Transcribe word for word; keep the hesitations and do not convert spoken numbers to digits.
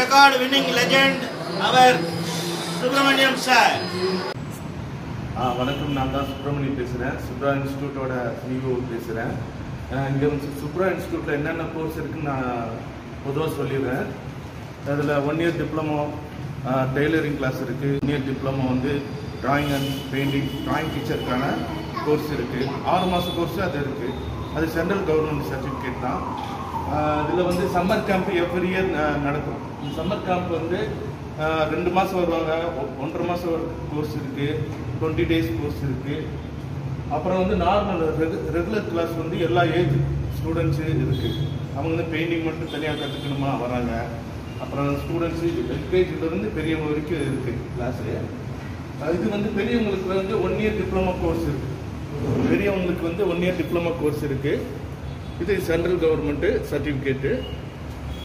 record winning legend, our Subramaniam sir. வணக்கம், நான் தான் சுப்ரமணியம் பேசுகிறேன். சுப்ரா இன்ஸ்டியூட்டோட சிஇஓ பேசுகிறேன். இங்கே வந்து சுப்ரா இன்ஸ்டியூட்டில் என்னென்ன கோர்ஸ் இருக்குதுன்னு நான் பொதுவாக சொல்லிடுறேன். அதில் one year diploma tailoring class இருக்குது. ஒன் இயர் டிப்ளமோ வந்து ட்ராயிங் அண்ட் பெயிண்டிங் ட்ராயிங் டீச்சருக்கான கோர்ஸ் இருக்குது. ஆறு மாத கோர்ஸு அது இருக்குது. அது சென்ட்ரல் கவர்மெண்ட் சர்டிஃபிகேட் தான். இதில் வந்து சம்மர் கேம்ப் எவ்ரி இயர் நடக்கும். இந்த சம்மர் கேம்ப் வந்து ரெண்டு மாதம் வருவாங்க, ஒன்றரை மாதம் ஒரு கோர்ஸ் இருக்குது, டுவெண்ட்டி டேஸ் கோர்ஸ் இருக்குது. அப்புறம் வந்து நார்மல் ரெகு ரெகுலர் கிளாஸ் வந்து எல்லா ஏஜ் ஸ்டூடெண்ட்ஸு இருக்குது. அவங்க வந்து பெயிண்டிங் மட்டும் தனியாக கற்றுக்கணுமா வராங்க. அப்புறம் ஸ்டூடெண்ட்ஸு எல்கேஜிலேருந்து பெரியவங்க வரைக்கும் இருக்குது கிளாஸு. இது வந்து பெரியவங்களுக்கு வந்து ஒன் இயர் டிப்ளமோ கோர்ஸ் இருக்குது. பெரியவங்களுக்கு வந்து ஒன் இயர் டிப்ளமோ கோர்ஸ் இருக்குது. இது சென்ட்ரல் கவர்மெண்ட்டு சர்டிஃபிகேட்டு.